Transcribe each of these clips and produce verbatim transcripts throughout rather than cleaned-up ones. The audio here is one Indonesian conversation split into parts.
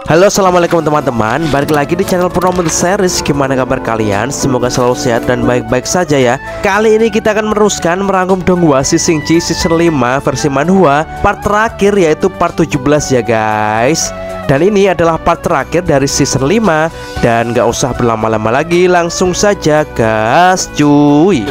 Halo, assalamualaikum teman-teman. Balik lagi di channel Purnomo Series. Gimana kabar kalian? Semoga selalu sehat dan baik-baik saja ya. Kali ini kita akan meneruskan merangkum Donghua Shishingji season lima versi manhwa part terakhir, yaitu part tujuh belas ya guys. Dan ini adalah part terakhir dari season lima. Dan gak usah berlama-lama lagi, langsung saja gas cuy.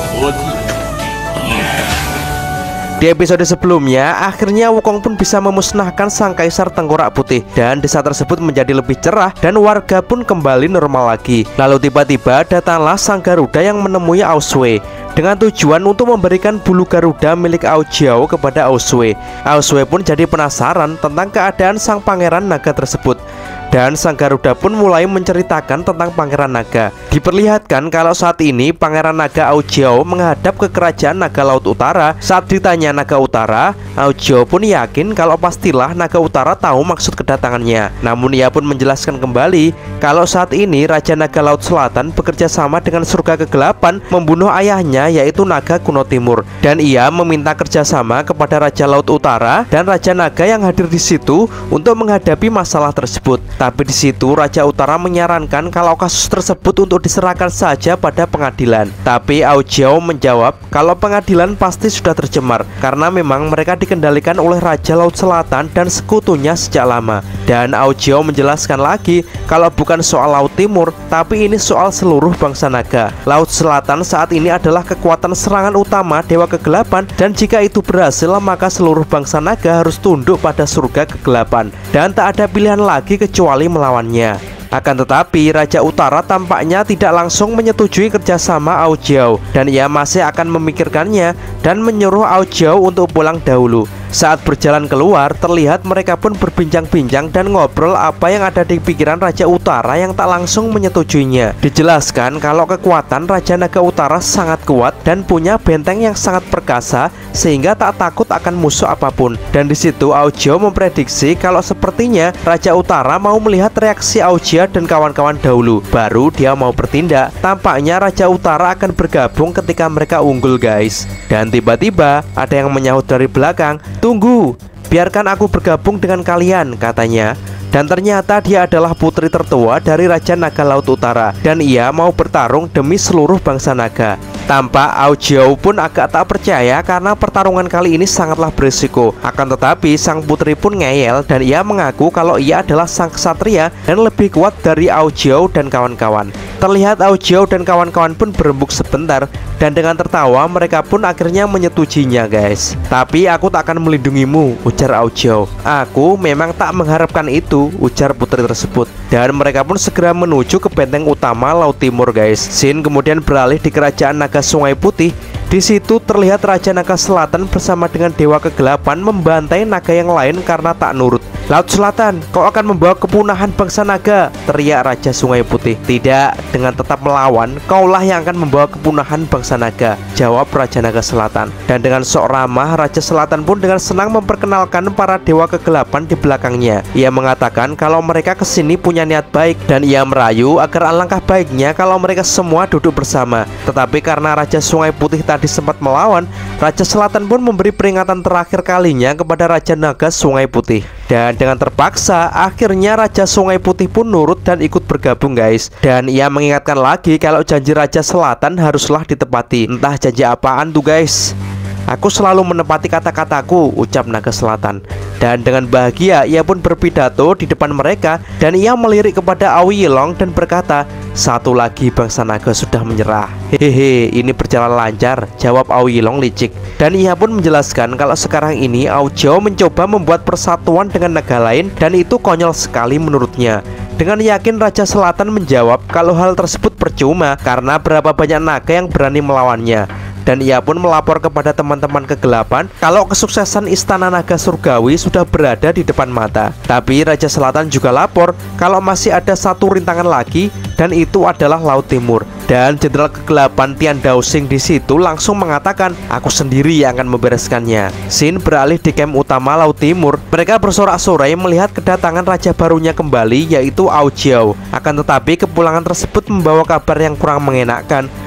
Di episode sebelumnya, akhirnya Wukong pun bisa memusnahkan sang kaisar tengkorak putih, dan desa tersebut menjadi lebih cerah dan warga pun kembali normal lagi. Lalu tiba-tiba datanglah sang Garuda yang menemui Aosue dengan tujuan untuk memberikan bulu Garuda milik Ao Jiao kepada Aosue. Aosue pun jadi penasaran tentang keadaan sang pangeran naga tersebut. Dan sang Garuda pun mulai menceritakan tentang Pangeran Naga. Diperlihatkan kalau saat ini Pangeran Naga Ao Jiao menghadap ke kerajaan Naga Laut Utara. Saat ditanya Naga Utara, Ao Jiao pun yakin kalau pastilah Naga Utara tahu maksud kedatangannya. Namun ia pun menjelaskan kembali kalau saat ini Raja Naga Laut Selatan bekerja sama dengan surga kegelapan membunuh ayahnya, yaitu Naga Kuno Timur. Dan ia meminta kerjasama kepada Raja Laut Utara dan Raja Naga yang hadir di situ untuk menghadapi masalah tersebut. Tapi di situ Raja Utara menyarankan kalau kasus tersebut untuk diserahkan saja pada pengadilan. Tapi Ao Jiao menjawab kalau pengadilan pasti sudah tercemar karena memang mereka dikendalikan oleh Raja Laut Selatan dan sekutunya sejak lama. Dan Ao Jiao menjelaskan lagi kalau bukan soal Laut Timur, tapi ini soal seluruh bangsa naga. Laut Selatan saat ini adalah kekuatan serangan utama Dewa Kegelapan, dan jika itu berhasil maka seluruh bangsa naga harus tunduk pada surga kegelapan dan tak ada pilihan lagi kecuali melawannya. Akan tetapi Raja Utara tampaknya tidak langsung menyetujui kerjasama Ao Jiao, dan ia masih akan memikirkannya dan menyuruh Ao Jiao untuk pulang dahulu. Saat berjalan keluar, terlihat mereka pun berbincang-bincang dan ngobrol apa yang ada di pikiran Raja Utara yang tak langsung menyetujuinya. Dijelaskan kalau kekuatan Raja Naga Utara sangat kuat dan punya benteng yang sangat perkasa sehingga tak takut akan musuh apapun. Dan di situ Ao Jiao memprediksi kalau sepertinya Raja Utara mau melihat reaksi Ao Jiao dan kawan-kawan dahulu, baru dia mau bertindak. Tampaknya Raja Utara akan bergabung ketika mereka unggul guys. Dan tiba-tiba ada yang menyahut dari belakang, "Tunggu, biarkan aku bergabung dengan kalian," katanya. Dan ternyata dia adalah putri tertua dari Raja Naga Laut Utara, dan ia mau bertarung demi seluruh bangsa naga. Tampak Ao Jiao pun agak tak percaya karena pertarungan kali ini sangatlah berisiko. Akan tetapi sang putri pun ngeyel dan ia mengaku kalau ia adalah sang ksatria dan lebih kuat dari Ao Jiao dan kawan-kawan. Terlihat Ao Jiao dan kawan-kawan pun berembuk sebentar, dan dengan tertawa mereka pun akhirnya menyetujinya guys. "Tapi aku tak akan melindungimu," ujar Ao Jiao. "Aku memang tak mengharapkan itu," ujar putri tersebut. Dan mereka pun segera menuju ke benteng utama Laut Timur guys. Scene kemudian beralih di kerajaan Naga Sungai Putih. Di situ terlihat Raja Naga Selatan bersama dengan Dewa Kegelapan membantai naga yang lain karena tak nurut. "Laut Selatan, kau akan membawa kepunahan bangsa naga," teriak Raja Sungai Putih. "Tidak, dengan tetap melawan, kaulah yang akan membawa kepunahan bangsa naga," jawab Raja Naga Selatan. Dan dengan sok ramah, Raja Selatan pun dengan senang memperkenalkan para Dewa Kegelapan di belakangnya. Ia mengatakan kalau mereka kesini punya niat baik, dan ia merayu agar alangkah baiknya kalau mereka semua duduk bersama. Tetapi karena Raja Sungai Putih tadi sempat melawan, Raja Selatan pun memberi peringatan terakhir kalinya kepada Raja Naga Sungai Putih. Dan dengan terpaksa, akhirnya Raja Sungai Putih pun nurut dan ikut bergabung guys. Dan ia mengingatkan lagi kalau janji Raja Selatan haruslah ditepati. Entah janji apaan tuh guys. "Aku selalu menepati kata-kataku," ucap Naga Selatan. Dan dengan bahagia ia pun berpidato di depan mereka, dan ia melirik kepada Ao Yilong dan berkata, "Satu lagi bangsa naga sudah menyerah." "Hehe, ini berjalan lancar," jawab Ao Yilong licik. Dan ia pun menjelaskan kalau sekarang ini Ao Jiao mencoba membuat persatuan dengan naga lain, dan itu konyol sekali menurutnya. Dengan yakin Raja Selatan menjawab kalau hal tersebut percuma karena berapa banyak naga yang berani melawannya. Dan ia pun melapor kepada teman-teman kegelapan kalau kesuksesan Istana Naga Surgawi sudah berada di depan mata. Tapi Raja Selatan juga lapor kalau masih ada satu rintangan lagi, dan itu adalah Laut Timur. Dan Jenderal Kegelapan Tian Daoxing di situ langsung mengatakan, "Aku sendiri yang akan membereskannya." Scene beralih di camp utama Laut Timur. Mereka bersorak-sorai melihat kedatangan raja barunya kembali, yaitu Ao Jiao. Akan tetapi kepulangan tersebut membawa kabar yang kurang mengenakan.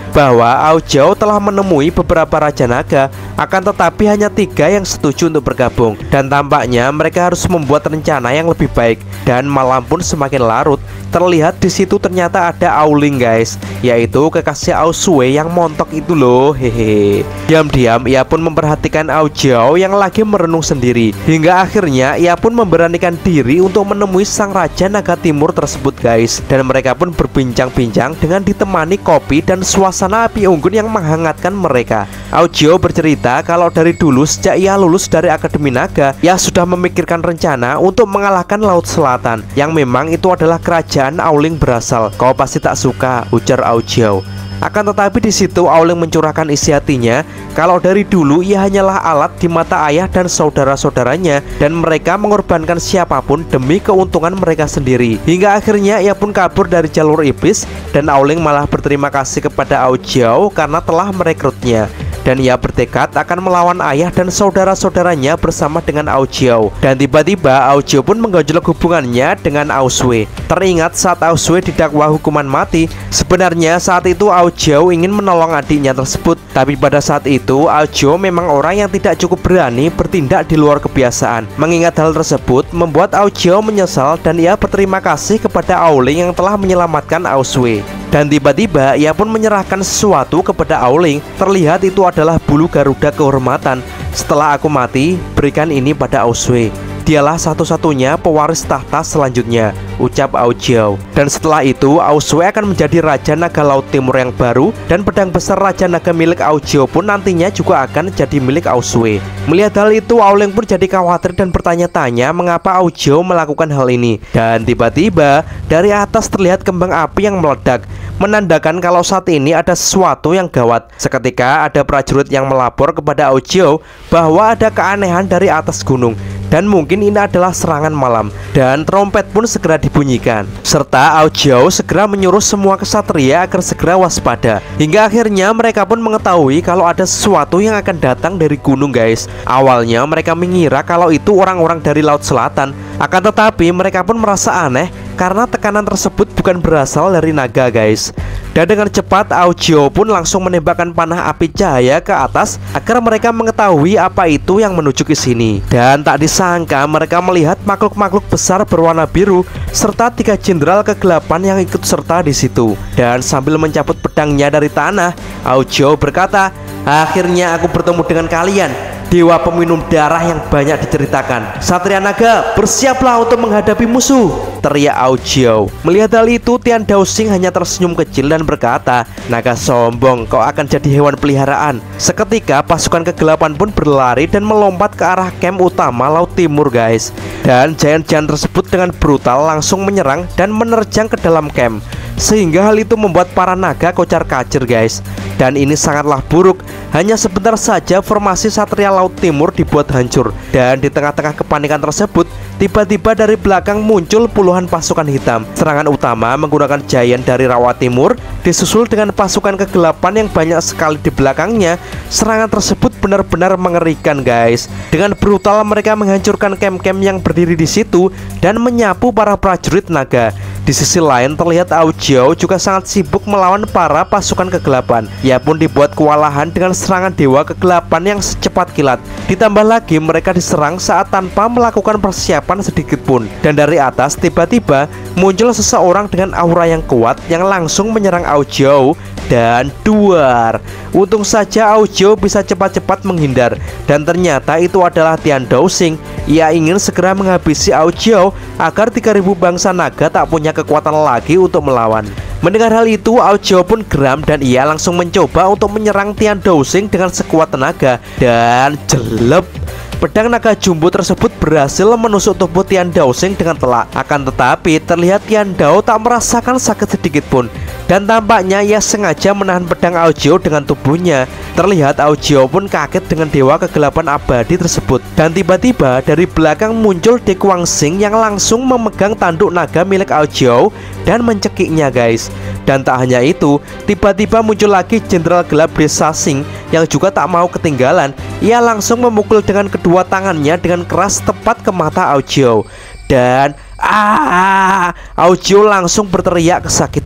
bahwa Aojiao telah menemui beberapa Raja Naga, akan tetapi hanya tiga yang setuju untuk bergabung. Dan tampaknya mereka harus membuat rencana yang lebih baik. Dan malam pun semakin larut. Terlihat di situ ternyata ada Aoling guys, yaitu kekasih Aosue yang montok itu loh. Hehe. Diam-diam ia pun memperhatikan Aojiao yang lagi merenung sendiri. Hingga akhirnya ia pun memberanikan diri untuk menemui sang Raja Naga Timur tersebut guys. Dan mereka pun berbincang-bincang dengan ditemani kopi dan suasana api unggun yang menghangatkan mereka. Aojiao bercerita kalau dari dulu sejak ia lulus dari Akademi Naga, ia sudah memikirkan rencana untuk mengalahkan Laut Selatan, yang memang itu adalah kerajaan Aoling berasal. Kau pasti tak suka, ujar Aojiao. Akan tetapi di situ Aoling mencurahkan isi hatinya kalau dari dulu ia hanyalah alat di mata ayah dan saudara-saudaranya, dan mereka mengorbankan siapapun demi keuntungan mereka sendiri. Hingga akhirnya ia pun kabur dari jalur iblis, dan Aoling malah berterima kasih kepada Aojiao karena telah merekrutnya. Dan ia bertekad akan melawan ayah dan saudara-saudaranya bersama dengan Aojiao. Dan tiba-tiba Aojiao pun menggonjolok hubungannya dengan Aosue. Teringat saat Aosue didakwa hukuman mati, sebenarnya saat itu Aojiao ingin menolong adiknya tersebut. Tapi pada saat itu Aojiao memang orang yang tidak cukup berani bertindak di luar kebiasaan. Mengingat hal tersebut membuat Aojiao menyesal, dan ia berterima kasih kepada Aoling yang telah menyelamatkan Aosue. Dan tiba-tiba ia pun menyerahkan sesuatu kepada Aoling. Terlihat itu adalah bulu Garuda kehormatan. Setelah aku mati, berikan ini pada Aosue. Dialah satu-satunya pewaris tahta selanjutnya, ucap Aojiao. Dan setelah itu Aosue akan menjadi Raja Naga Laut Timur yang baru, dan pedang besar Raja Naga milik Aojiao pun nantinya juga akan jadi milik Aosue. Melihat hal itu, Aoling pun jadi khawatir dan bertanya-tanya mengapa Aojiao melakukan hal ini. Dan tiba-tiba dari atas terlihat kembang api yang meledak, menandakan kalau saat ini ada sesuatu yang gawat. Seketika ada prajurit yang melapor kepada Aojiao bahwa ada keanehan dari atas gunung, dan mungkin ini adalah serangan malam. Dan trompet pun segera dibunyikan, serta Aojiao segera menyuruh semua kesatria agar segera waspada. Hingga akhirnya mereka pun mengetahui kalau ada sesuatu yang akan datang dari gunung guys. Awalnya mereka mengira kalau itu orang-orang dari Laut Selatan, akan tetapi mereka pun merasa aneh karena tekanan tersebut bukan berasal dari naga guys. Dan dengan cepat Aojiao pun langsung menembakkan panah api cahaya ke atas agar mereka mengetahui apa itu yang menuju ke sini. Dan tak disangka mereka melihat makhluk-makhluk besar berwarna biru serta tiga jenderal kegelapan yang ikut serta di situ. Dan sambil mencabut pedangnya dari tanah, Aojiao berkata, "Akhirnya aku bertemu dengan kalian, dewa peminum darah yang banyak diceritakan. Satria Naga, bersiaplah untuk menghadapi musuh," teriak Aojiao. Melihat hal itu, Tian Daoxing hanya tersenyum kecil dan berkata, "Naga sombong, kau akan jadi hewan peliharaan." Seketika pasukan kegelapan pun berlari dan melompat ke arah camp utama Laut Timur guys. Dan giant-giant tersebut dengan brutal langsung menyerang dan menerjang ke dalam camp, sehingga hal itu membuat para naga kocar-kacir guys. Dan ini sangatlah buruk. Hanya sebentar saja formasi Satria Laut Timur dibuat hancur. Dan di tengah-tengah kepanikan tersebut, tiba-tiba dari belakang muncul puluhan pasukan hitam. Serangan utama menggunakan giant dari Rawa Timur, disusul dengan pasukan kegelapan yang banyak sekali di belakangnya. Serangan tersebut benar-benar mengerikan guys. Dengan brutal mereka menghancurkan camp-camp yang berdiri di situ dan menyapu para prajurit naga. Di sisi lain terlihat Aojiao juga sangat sibuk melawan para pasukan kegelapan. Ia pun dibuat kewalahan dengan serangan dewa kegelapan yang secepat kilat. Ditambah lagi mereka diserang saat tanpa melakukan persiapan sedikit pun. Dan dari atas tiba-tiba muncul seseorang dengan aura yang kuat yang langsung menyerang Aojiao dan duar. Untung saja Aojiao bisa cepat-cepat menghindar, dan ternyata itu adalah Tian Daoxing. Ia ingin segera menghabisi Aojiao agar tiga ribu bangsa naga tak punya kekuatan lagi untuk melawan. Mendengar hal itu, Aojiao pun geram dan ia langsung mencoba untuk menyerang Tian Daoxing dengan sekuat tenaga. Dan jelep, pedang naga jumbo tersebut berhasil menusuk tubuh Tian Daoxing dengan telak. Akan tetapi terlihat Tian Dao tak merasakan sakit sedikit pun, dan tampaknya ia sengaja menahan pedang Aojiao dengan tubuhnya. Terlihat Aojiao pun kaget dengan dewa kegelapan abadi tersebut. Dan tiba-tiba dari belakang muncul De Guangxing yang langsung memegang tanduk naga milik Aojiao dan mencekiknya guys. Dan tak hanya itu, tiba-tiba muncul lagi Jenderal Gelap De Saxing yang juga tak mau ketinggalan. Ia langsung memukul dengan kedua tangannya dengan keras tepat ke mata Aojiao. Dan ah, Aojiao langsung berteriak kesakitan.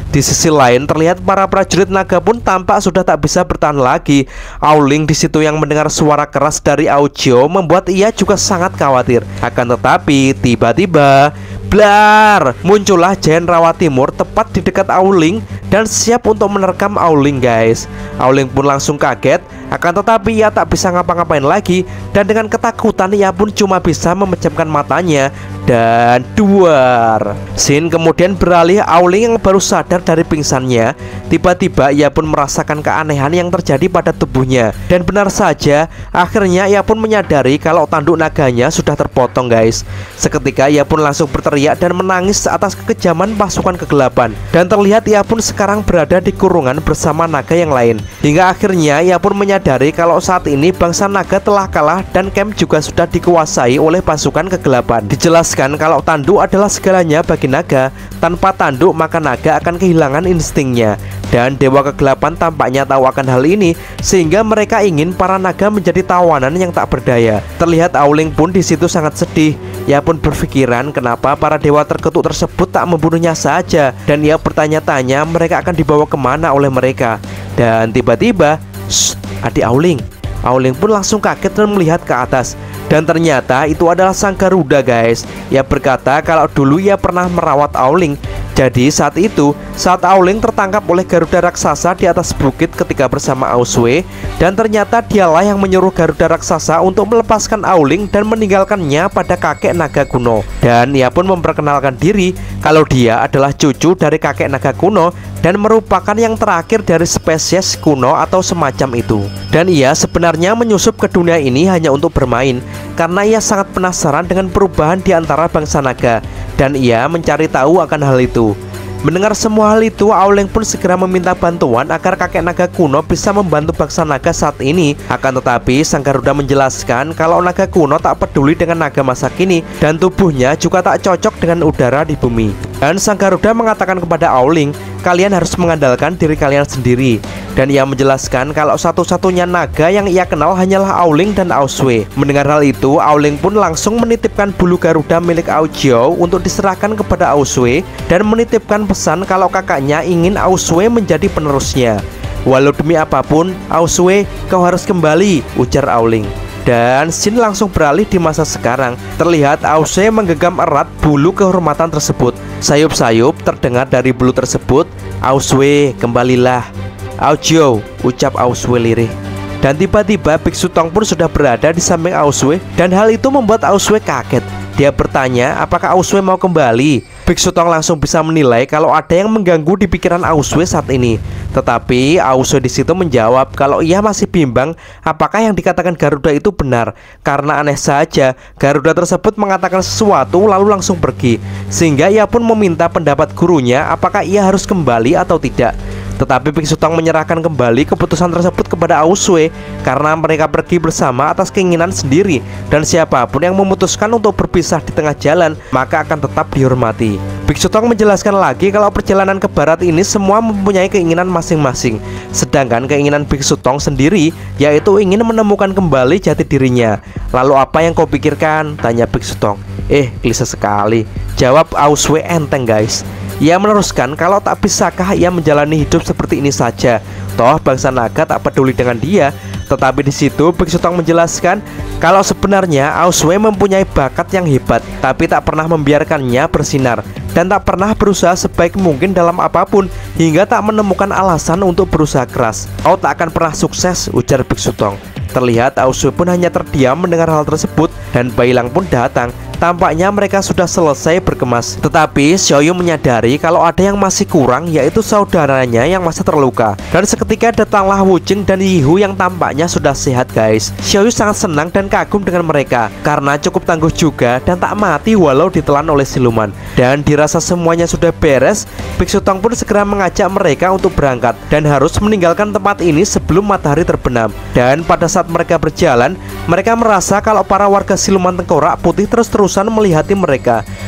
Di sisi lain terlihat para prajurit naga pun tampak sudah tak bisa bertahan lagi. Auling di situ yang mendengar suara keras dari Aujio membuat ia juga sangat khawatir. Akan tetapi tiba-tiba blar, muncullah Giant Rawa Timur tepat di dekat Auling dan siap untuk menerkam Auling guys. Auling pun langsung kaget, akan tetapi ia tak bisa ngapa-ngapain lagi. Dan dengan ketakutan ia pun cuma bisa memejamkan matanya dan duar. Scene kemudian beralih. Auling yang baru sadar dari pingsannya, tiba-tiba ia pun merasakan keanehan yang terjadi pada tubuhnya. Dan benar saja, akhirnya ia pun menyadari kalau tanduk naganya sudah terpotong guys. Seketika ia pun langsung berteriak dan menangis atas kekejaman pasukan kegelapan. Dan terlihat ia pun sekarang berada di kurungan bersama naga yang lain. Hingga akhirnya ia pun menyadari kalau saat ini bangsa naga telah kalah dan camp juga sudah dikuasai oleh pasukan kegelapan. Dijelaskan kalau tanduk adalah segalanya bagi naga. Tanpa tanduk maka naga akan kehilangan instingnya. Dan Dewa Kegelapan tampaknya tahu akan hal ini, sehingga mereka ingin para naga menjadi tawanan yang tak berdaya. Terlihat Auling pun di situ sangat sedih. Ia pun berpikiran kenapa para dewa terkutuk tersebut tak membunuhnya saja. Dan ia bertanya-tanya mereka akan dibawa kemana oleh mereka. Dan tiba-tiba, shh, adik Auling. Auling pun langsung kaget dan melihat ke atas. Dan ternyata itu adalah sang Garuda guys. Ia berkata kalau dulu ia pernah merawat Auling. Jadi saat itu, saat Auling tertangkap oleh Garuda raksasa di atas bukit ketika bersama Auzue, dan ternyata dialah yang menyuruh Garuda raksasa untuk melepaskan Auling dan meninggalkannya pada kakek naga kuno. Dan ia pun memperkenalkan diri kalau dia adalah cucu dari kakek naga kuno dan merupakan yang terakhir dari spesies kuno atau semacam itu. Dan ia sebenarnya menyusup ke dunia ini hanya untuk bermain, karena ia sangat penasaran dengan perubahan di antara bangsa naga, dan ia mencari tahu akan hal itu. Mendengar semua hal itu, Auling pun segera meminta bantuan agar kakek naga kuno bisa membantu bangsa naga saat ini. Akan tetapi sang Garuda menjelaskan kalau naga kuno tak peduli dengan naga masa kini, dan tubuhnya juga tak cocok dengan udara di bumi. Dan sang Garuda mengatakan kepada Auling, kalian harus mengandalkan diri kalian sendiri. Dan ia menjelaskan kalau satu-satunya naga yang ia kenal hanyalah Auling dan Auzue. Mendengar hal itu, Auling pun langsung menitipkan bulu Garuda milik Aujio untuk diserahkan kepada Auzue, dan menitipkan pesan kalau kakaknya ingin Auzue menjadi penerusnya. Walau demi apapun, Auzue, kau harus kembali, ujar Auling. Dan scene langsung beralih di masa sekarang. Terlihat Auzue menggenggam erat bulu kehormatan tersebut. Sayup-sayup terdengar dari bulu tersebut, Auzue, kembalilah. Aujio, ucap Auzue lirih. Dan tiba-tiba Biksu Tong pun sudah berada di samping Auzue, dan hal itu membuat Auzue kaget. Dia bertanya apakah Auzue mau kembali. Biksu Tong langsung bisa menilai kalau ada yang mengganggu di pikiran Auzue saat ini. Tetapi Auzue di situ menjawab kalau ia masih bimbang apakah yang dikatakan Garuda itu benar. Karena aneh saja, Garuda tersebut mengatakan sesuatu lalu langsung pergi, sehingga ia pun meminta pendapat gurunya apakah ia harus kembali atau tidak. Tetapi Biksu Tong menyerahkan kembali keputusan tersebut kepada Auzue karena mereka pergi bersama atas keinginan sendiri, dan siapapun yang memutuskan untuk berpisah di tengah jalan maka akan tetap dihormati. Biksu Tong menjelaskan lagi kalau perjalanan ke barat ini semua mempunyai keinginan masing-masing, sedangkan keinginan Biksu Tong sendiri yaitu ingin menemukan kembali jati dirinya. Lalu apa yang kau pikirkan? Tanya Biksu Tong. Eh, klise sekali, jawab Auzue enteng guys. Ia meneruskan kalau tak bisakah ia menjalani hidup seperti ini saja. Toh bangsa naga tak peduli dengan dia. Tetapi di situ Biksu Tong menjelaskan kalau sebenarnya Auzue mempunyai bakat yang hebat, tapi tak pernah membiarkannya bersinar, dan tak pernah berusaha sebaik mungkin dalam apapun, hingga tak menemukan alasan untuk berusaha keras. Kau tak akan pernah sukses, ujar Biksu Tong. Terlihat Auzue pun hanya terdiam mendengar hal tersebut, dan Bailang pun datang. Tampaknya mereka sudah selesai berkemas. Tetapi Xiaoyu menyadari kalau ada yang masih kurang, yaitu saudaranya yang masih terluka. Dan seketika datanglah Wu Jing dan Yihu yang tampaknya sudah sehat guys. Xiaoyu sangat senang dan kagum dengan mereka karena cukup tangguh juga dan tak mati walau ditelan oleh siluman. Dan dirasa semuanya sudah beres, Biksu Tong pun segera mengajak mereka untuk berangkat dan harus meninggalkan tempat ini sebelum matahari terbenam. Dan pada saat mereka berjalan, mereka merasa kalau para warga siluman tengkorak putih terus-terusan melihati mereka.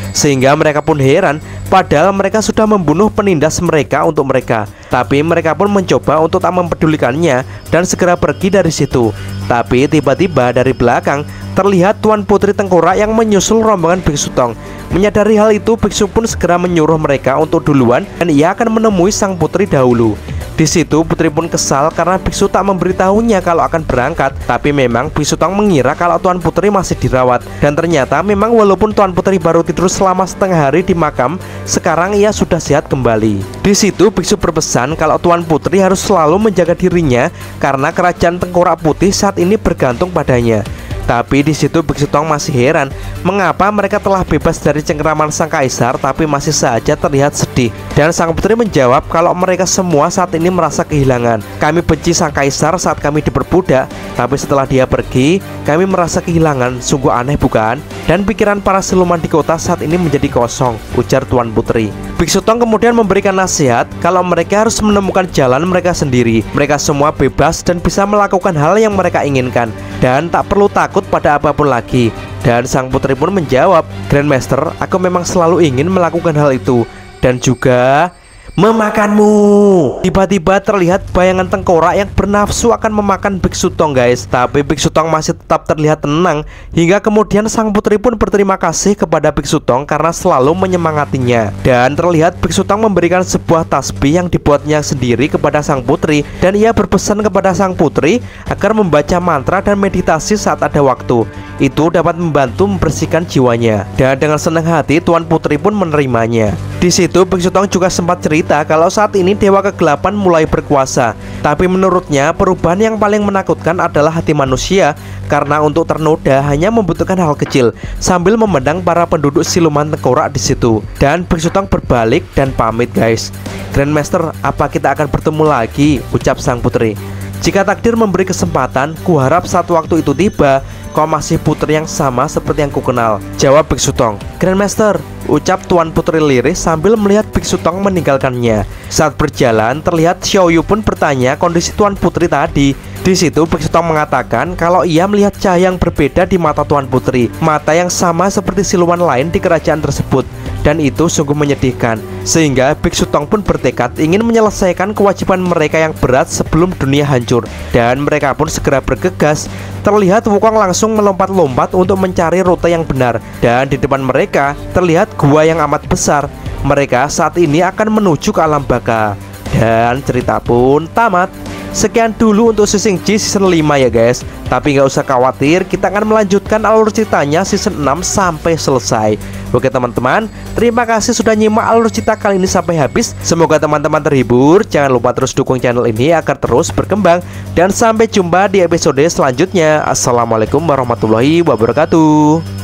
sehingga mereka pun heran, padahal mereka sudah membunuh penindas mereka untuk mereka. Tapi mereka pun mencoba untuk tak mempedulikannya dan segera pergi dari situ. Tapi tiba-tiba dari belakang terlihat Tuan Putri Tengkorak yang menyusul rombongan Biksu Tong. Menyadari hal itu, biksu pun segera menyuruh mereka untuk duluan dan ia akan menemui sang putri dahulu. Di situ Putri pun kesal karena biksu tak memberitahunya kalau akan berangkat. Tapi memang Biksu Tong mengira kalau Tuan Putri masih dirawat. Dan ternyata memang walaupun Tuan Putri baru tidur selama setengah hari di makam, sekarang ia sudah sehat kembali. Di situ biksu berpesan kalau Tuan Putri harus selalu menjaga dirinya karena kerajaan Tengkorak Putih saat ini bergantung padanya. Tapi di situ Biksu Tong masih heran mengapa mereka telah bebas dari cengkeraman sang kaisar tapi masih saja terlihat sedih. Dan sang putri menjawab kalau mereka semua saat ini merasa kehilangan. Kami benci sang kaisar saat kami diperbudak, tapi setelah dia pergi kami merasa kehilangan. Sungguh aneh bukan? Dan pikiran para siluman di kota saat ini menjadi kosong, ujar Tuan Putri. Biksu Tong kemudian memberikan nasihat kalau mereka harus menemukan jalan mereka sendiri. Mereka semua bebas dan bisa melakukan hal yang mereka inginkan dan tak perlu takut pada apapun lagi. Dan sang putri pun menjawab, Grandmaster, aku memang selalu ingin melakukan hal itu dan juga memakanmu. Tiba-tiba terlihat bayangan tengkorak yang bernafsu akan memakan Biksu Tong guys. Tapi Biksu Tong masih tetap terlihat tenang. Hingga kemudian sang putri pun berterima kasih kepada Biksu Tong karena selalu menyemangatinya. Dan terlihat Biksu Tong memberikan sebuah tasbih yang dibuatnya sendiri kepada sang putri. Dan ia berpesan kepada sang putri agar membaca mantra dan meditasi saat ada waktu. Itu dapat membantu membersihkan jiwanya. Dan dengan senang hati Tuan Putri pun menerimanya. Di situ Biksu Tong juga sempat cerita kalau saat ini Dewa Kegelapan mulai berkuasa. Tapi menurutnya perubahan yang paling menakutkan adalah hati manusia, karena untuk ternoda hanya membutuhkan hal kecil. Sambil memandang para penduduk siluman tengkorak di situ. Dan Biksu Tong berbalik dan pamit guys. Grandmaster, apa kita akan bertemu lagi? Ucap sang putri. Jika takdir memberi kesempatan, kuharap saat waktu itu tiba, kau masih putri yang sama seperti yang kukenal, jawab Biksu Tong. Grandmaster, ucap Tuan Putri lirih sambil melihat Biksu Tong meninggalkannya. Saat berjalan, terlihat Xiaoyu pun bertanya kondisi Tuan Putri tadi. Di situ Biksu Tong mengatakan kalau ia melihat cahaya yang berbeda di mata Tuan Putri, mata yang sama seperti siluman lain di kerajaan tersebut. Dan itu sungguh menyedihkan. Sehingga Biksu Tong pun bertekad ingin menyelesaikan kewajiban mereka yang berat sebelum dunia hancur. Dan mereka pun segera bergegas. Terlihat Wukong langsung melompat-lompat untuk mencari rute yang benar. Dan di depan mereka terlihat gua yang amat besar. Mereka saat ini akan menuju ke alam baka. Dan cerita pun tamat. Sekian dulu untuk Sising Ji season lima ya guys. Tapi nggak usah khawatir, kita akan melanjutkan alur ceritanya season enam sampai selesai. Oke teman-teman, terima kasih sudah nyimak alur cerita kali ini sampai habis. Semoga teman-teman terhibur. Jangan lupa terus dukung channel ini agar terus berkembang. Dan sampai jumpa di episode selanjutnya. Assalamualaikum warahmatullahi wabarakatuh.